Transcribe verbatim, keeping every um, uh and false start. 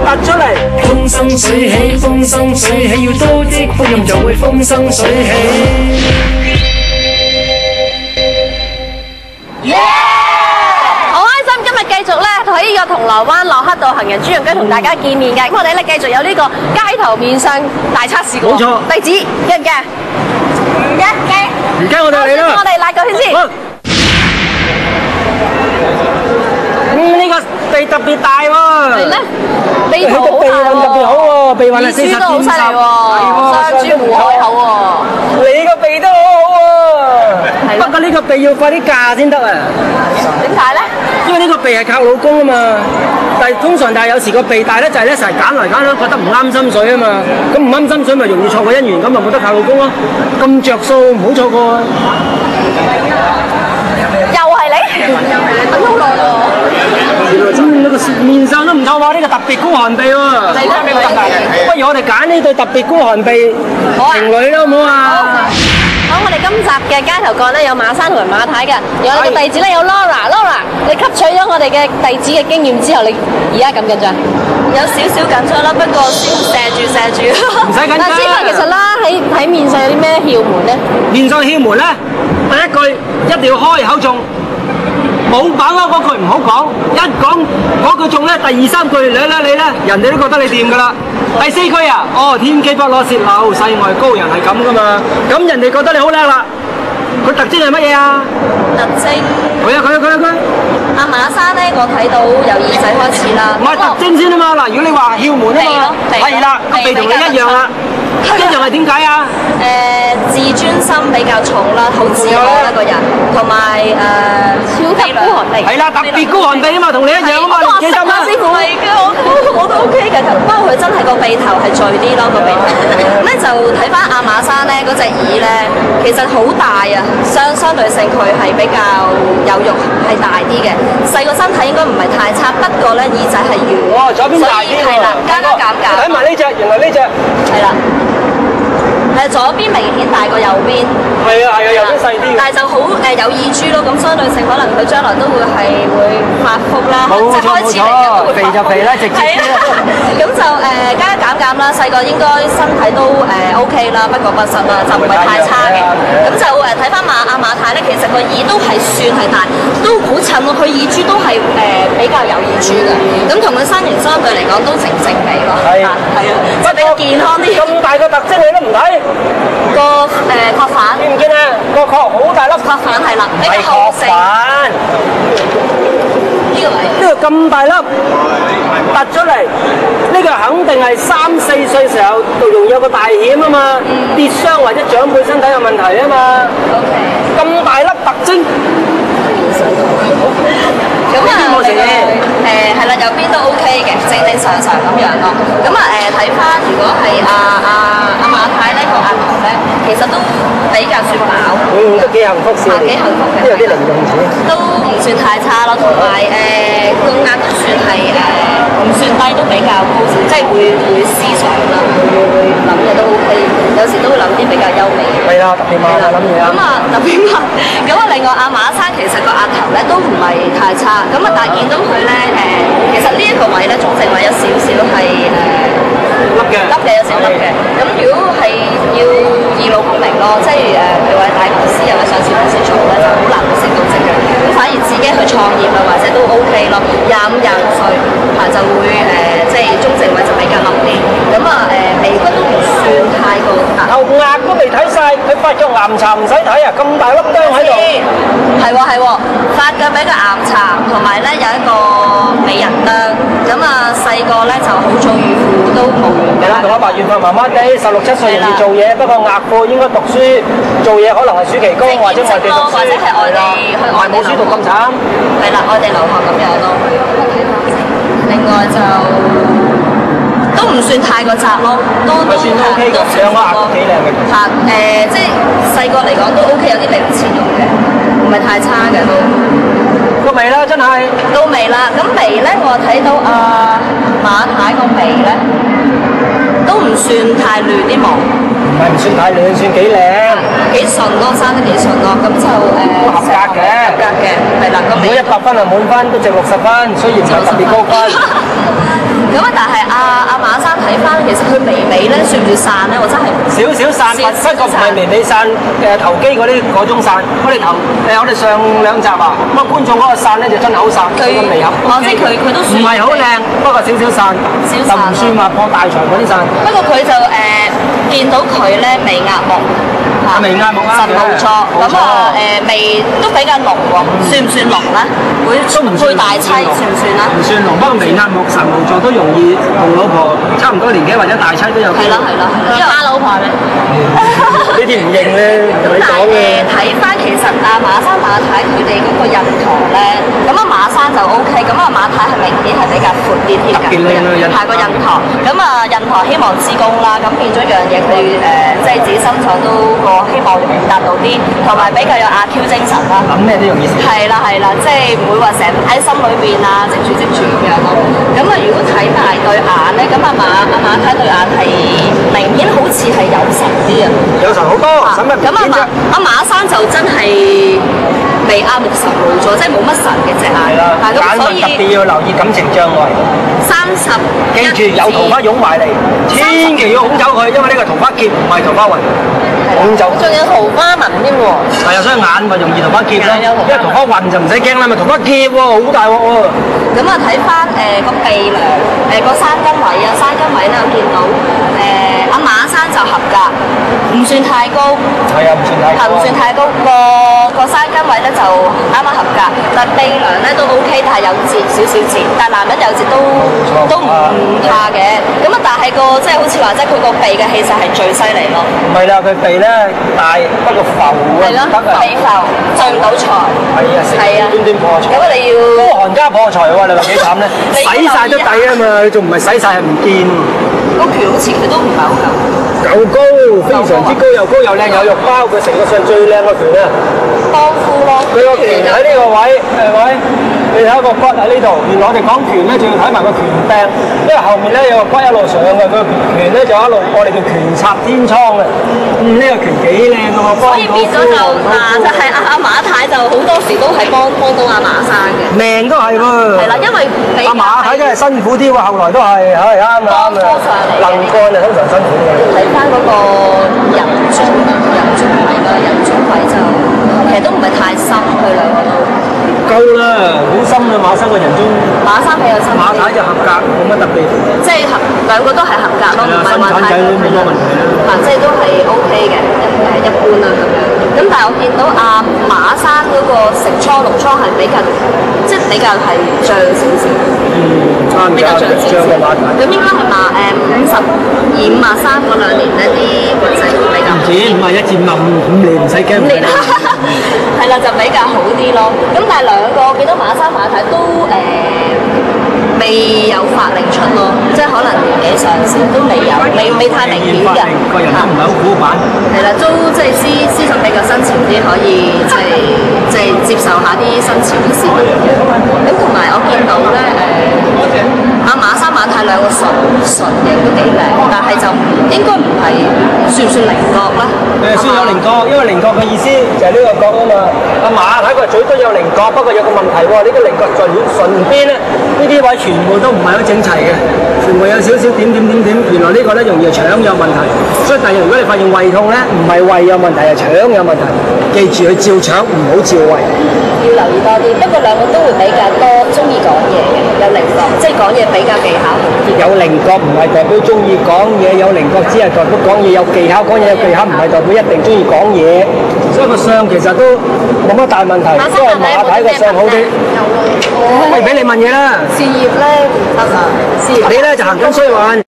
突出嚟。 風生水起，風生水起，要多啲福音就會風生水起。 繼續咧喺呢個銅鑼灣駱克道行人專用區同大家見面嘅，咁我哋咧繼續有呢個街頭面相大測試嘅。冇錯。弟子驚唔驚？唔驚唔驚。 唔驚我哋嚟啦。 我哋拉個圈先。 嗯，呢個鼻特別大喎。 係咩？鼻頭好大喎。 鼻運特別好喎，鼻運係四十都好犀利喎。雙珠湖海口喎。 你個鼻都好好喎。不過呢個鼻要快啲嫁先得啊。 點解咧？ 因為呢個鼻係靠老公啊嘛，但係通常但係有時個鼻大咧就係咧成日揀嚟揀去覺得唔啱心水啊嘛，咁唔啱心水咪容易錯過姻緣，咁咪冇得靠老公咯，咁着數唔好錯過啊！ 又係你，等好耐喎。 嗯，呢個面相都唔錯喎，呢個特別孤寒鼻喎。不如我哋揀呢對特別孤寒鼻情侶啦，好唔好啊？ 好，我哋今集嘅街頭角咧有馬生同埋馬太嘅，有我哋嘅弟子咧有 Laura，Laura， 你吸取咗我哋嘅弟子嘅經驗之後，你而家緊唔緊張？有少少緊張啦，不過先射住射住。唔使緊張。嗱，之後其實啦，喺喺面上有啲咩竅門咧？面上竅門咧，第一句一定要開口中。冇把握嗰句唔好講，一講嗰句中咧，第二三句你咧你咧，人哋都覺得你掂噶啦。第四句啊，哦，天機不可泄漏，世外高人係咁噶嘛，咁人哋覺得你好叻啦。佢特徵係乜嘢啊？特徵。佢啊佢啊佢啊佢。阿馬生咧，我睇到由耳仔開始啦。唔係特徵先啊嘛，嗱，如果你話竅門啊嘛，係啦，個鼻同你一樣啦。一樣係點解啊？誒，自尊心比較重啦，好自我啦個人，同埋誒超級孤寒鼻。係啦，特別孤寒鼻啊嘛，同你一樣啊嘛，你記得嗎？師傅係嘅，我我都 OK 嘅，不過佢真係個鼻頭係墜啲咯，個鼻頭。咁咧就睇翻阿馬生咧嗰隻耳咧，其實好大啊，相相對性佢係比較有肉，係大啲嘅。細個身體應該唔係太差，不過咧耳仔係圓。哇，左邊大啲喎。係啦，加加減減。睇埋呢隻，原來呢隻。係啦。誒左邊明顯大過右邊，係啊係啊，右邊細啲，但係就好誒有意珠咯，咁相對性可能佢將來都會係會發福啦，即係開始嚟緊都會發福。肥就肥啦，直接啲啦。咁就誒加加減減啦，細個應該身體都誒 OK 啦，不過不失啦，就唔係太差嘅。咁就誒睇翻馬阿馬太咧，其實個耳都係算係大，都好襯喎，佢耳珠都係誒比較有耳珠嘅，咁同佢身形相對嚟講都成正比咯。係係啊，即係比較健康啲。咁大個特徵你都唔睇？個誒確反見唔見啊？個確好大粒確反係啦，比較厚實。呢個呢個咁大粒突出嚟，呢個肯定係三四歲時候容易有個大險啊嘛，跌傷或者長輩身體有問題啊嘛。咁大粒特徵。咁啊，誒係啦，右邊都 OK 嘅，正正常常咁樣咯。咁啊誒睇翻，如果係阿阿阿馬太呢個額頭咧，其實都比較算飽。嗯，都幾幸福先。幾幸福嘅。都有啲零用錢。都唔算太差咯，同埋誒個額都算係誒唔算低，都比較高，即係會會思想啦，會會諗嘢都 OK，有時都會諗啲比較優美嘅。係啦，特別慢啊諗嘢啊。咁啊特別慢。咁啊另外阿馬生其實個額頭咧都唔係太差。咁啊，但係見到佢咧，誒，其實呢一個位咧，總正位有少少係誒凹嘅，凹嘅有少凹嘅。咁如果係要二老功名咯，即係誒，譬如話大公司又係上市公司做咧，就好難會升到職嘅。咁反而自己去創業啊，或者都 OK 咯，廿五廿六歲嚇就會誒，即係中正位就比較凹啲。咁啊誒，眉骨都唔算太過大。頭額都未睇晒，佢發咗岩茶唔使睇啊，咁大粒釘喺度。係喎係喎，發嘅比較岩茶。同埋咧有一個美人燈，咁啊細個咧就好早預付都冇完嘅啦。同阿爸緣分麻麻地，十六七歲容易做嘢，不過額闊應該讀書，做嘢可能係暑期工或者外地讀書，或者係外地去外地冇書讀咁慘。係啦，外地留學咁樣咯。另外就都唔算太過窄咯，都都算 OK 嘅，兩個額都幾靚嘅。嚇誒，即係細個嚟講都 OK，有啲零錢用嘅，唔係太差嘅都。個眉啦，真係到眉啦。咁眉咧，我睇到阿馬太個眉咧，都唔算太亂啲毛。唔係唔算太亂，算幾靚。幾順咯，生得幾順咯。咁就誒都合格嘅，合格嘅，係啦。咁如果一百分係滿分，都值六十分，雖然唔係特別高分。咁啊，但係阿唔算散咧？我真係少少散， 少不過唔係微微散誒投機嗰啲嗰種散。我哋頭誒我哋上兩集啊，咁啊觀眾嗰個散咧就真係好散， 佢個微合。 哦，即係佢佢都算唔係好靚，不過少少散， 少就散唔算話破大財嗰啲散。 不過佢就誒、呃、見到佢咧未壓木。 啊未壓木啊神無錯，咁啊誒味都比較濃喎，算唔算濃咧？會都唔算配大妻算唔算啊？ 唔算濃，不過微壓木神無助都容易同老婆差唔多年紀或者大妻都有機會。 係啦係啦，因為蝦老婆咧。 呢啲唔認咧，同你但係講嘅。 誒睇翻其實阿馬生馬太佢哋嗰個印堂咧，咁啊馬生就 O K，咁啊馬太係明顯係比較闊啲添㗎， 特別靚啊印堂太過印堂，咁啊印堂希望之功啦，咁變咗樣嘢佢誒即係自己心腸都個希望達到啲，同埋比較有阿 Q 精神啦。 諗咩都容易事。 係啦係啦，即係唔會話成日喺心裏邊啊，積住積住咁樣咯。咁啊，如果睇埋對眼咧，咁阿馬阿馬太對眼係明顯好似係有神啲啊。 有神好多，使乜咁阿馬阿馬生就真係未阿木神無咗，即係冇乜神嘅隻眼。 係啦， 咁眼所以特別要留意感情障礙。 三十記住有桃花湧埋嚟，千祈要拱走佢，因為呢個桃花劫唔係桃花運，拱走。 仲有桃花紋添喎。 係啊，所以眼咪容易桃花劫咯， 眼有桃花因為桃花運就唔使驚啦，咪桃花劫喎，好大鑊喎。 咁啊睇翻誒個鼻梁誒個山根位啊，山根位咧我見到誒阿馬生就合格，唔算太高。 係啊，唔算太係唔算太高，個個山根位咧就啱啱合格，但鼻梁咧都 O K，但係有折少少折，但係男人有折都都唔怕嘅。咁啊，但係個即係好似話即係佢個鼻嘅氣勢係最犀利咯。 唔係啦，佢鼻咧大，不過浮啊， 係咯， 得啊。 鼻浮聚唔到財。 係啊，食係啊， 端端破財。 咁我哋要孤寒家破財喎，你話幾慘咧？ 你要洗晒都抵啊嘛，你仲唔係洗晒係唔見？ 個拳好似佢都唔係好夠。 又高，非常之高，又高又靚，有肉包，佢成個上最靚個拳啊！ 幫夫咯。 佢個拳喺呢個位，係咪？你睇下個骨喺呢度。原來我哋講拳咧，就要睇埋個拳柄，因為後面咧有個骨一路上嘅，佢個拳咧就一路我哋叫拳插天倉嘅。嗯，呢個拳幾靚㗎喎，幫所以變咗就嗱，就係阿阿馬太就好多時都係幫幫到阿馬生嘅。 命都係喎。 係啦，因為比較阿馬太真係辛苦啲喎，後來都係係啱啊啱啊，能幹啊通常辛苦嘅。 睇翻嗰個人中人中位啦，人中位就其實都唔係太深，佢兩個都夠啦，好深啦，馬生個人中。 馬生比較深啲。 馬太就合格，冇乜特別。 即係合兩個都係合格咯，唔係話太生產仔都冇乜問題啦。 嗱，即係都係 O K 嘅，誒一般啦咁樣。咁但係我見到阿馬生嗰個食倉六倉係比較，即係比較係漲少少。 嗯，啱比較漲少少。 嘅馬太。 咁應該係馬誒五十二五啊三嗰兩年咧，啲運勢會比較好唔止五啊一至五啊五五年唔使驚。 五年係啦，就比較好啲咯。咁但係兩個我見到馬生馬太都誒、呃、未有法令出咯，即係可能年紀上少都未有，未未太明顯嘅。 個人都唔係好古板。 係啦，都即係思思想比較新潮啲，可以即係即係接受下啲新潮啲事物嘅。咁同埋我見到咧誒，阿、呃、馬生馬太兩個唇唇嘅都幾靚，但係就應該唔係算唔算菱角啦？ 誒，算有菱角，因為菱角嘅意思就係呢個角啊嘛。阿馬太個嘴都有菱角，不過有個問題喎，呢個菱角嘴唇邊咧，呢啲位全部都唔係好整齊嘅，全部有少少點點點點。原來呢個咧容易係腸有問題，所以第日如果你發現胃痛咧，唔係胃有問題，係腸有問題，記住去照腸，唔好照胃。 要留意多啲，不過兩個都會比較多中意講嘢嘅，有菱角，即係講嘢比較技巧好啲。 有菱角唔係代表中意講嘢，有菱角只係代表講嘢有技巧，講嘢有技巧唔係代表一定中意講嘢。所以個相其實都冇乜大問題，因為馬太個相好啲。喂，俾你問嘢啦。 事業咧，得啊，事業你咧就行緊衰運。